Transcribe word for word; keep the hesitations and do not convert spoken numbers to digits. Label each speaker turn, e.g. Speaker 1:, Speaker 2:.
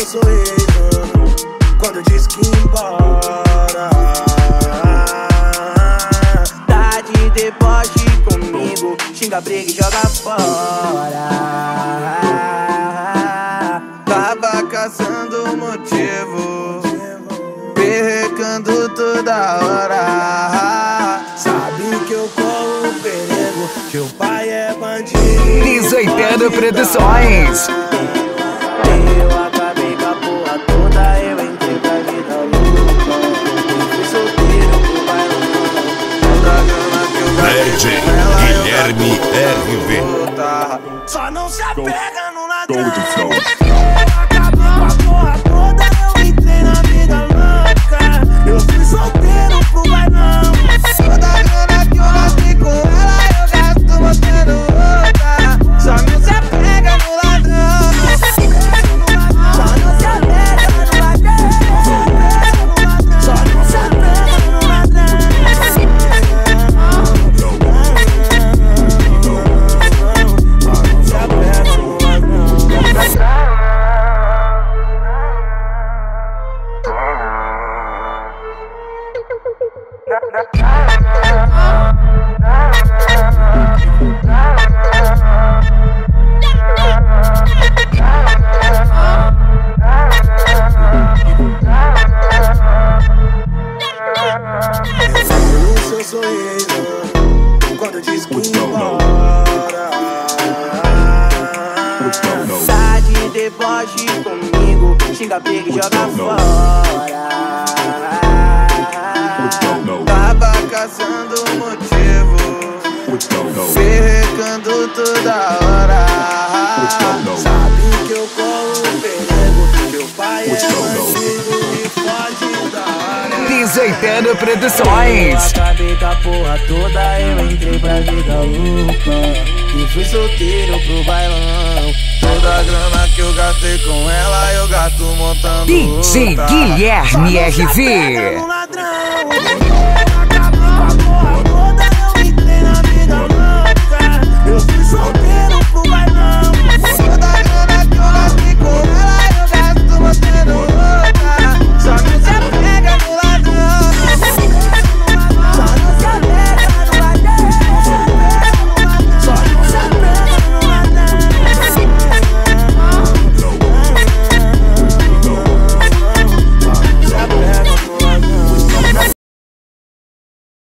Speaker 1: seu sorriso quando eu disse que ia embora.
Speaker 2: Tá de deboche comigo, xinga, briga e joga fora.
Speaker 1: Tava caçando motivo, perrecando toda hora. Sabe que eu corro perigo, que o pai é bandido.
Speaker 3: dezoitano Produções.
Speaker 2: Eu acabei com a porra toda, eu entrei pra vida louca. Fui solteiro pro bailão, toda a grana que eu gastei com ela eu
Speaker 4: Guilherme R V.
Speaker 1: Só não se apega no ladrão. Eu fui solteiro pro bailão. Toda a grana que eu gastei com ela eu gasto botando outra. Só não se apega no ladrão. Só não se apega no ladrão. Só não se apega no ladrão. Só não se apega no ladrão. O seu sorriso quando eu disse que ia embora.
Speaker 2: Tá de deboche comigo, xinga, briga e joga fora.
Speaker 1: Tava caçando motivo, perrecando toda hora. Sabe que eu corro perigo, que o pai é bandido e foge da área.
Speaker 3: dezoitano Produções.
Speaker 2: Eu acabei com a porra toda, eu entrei pra vida louca. E fui solteiro pro bailão.
Speaker 1: Toda a grana que eu gastei com ela eu gasto montando
Speaker 3: D J
Speaker 1: outra.
Speaker 3: Guilherme
Speaker 1: Só não se
Speaker 3: R V.
Speaker 1: apega no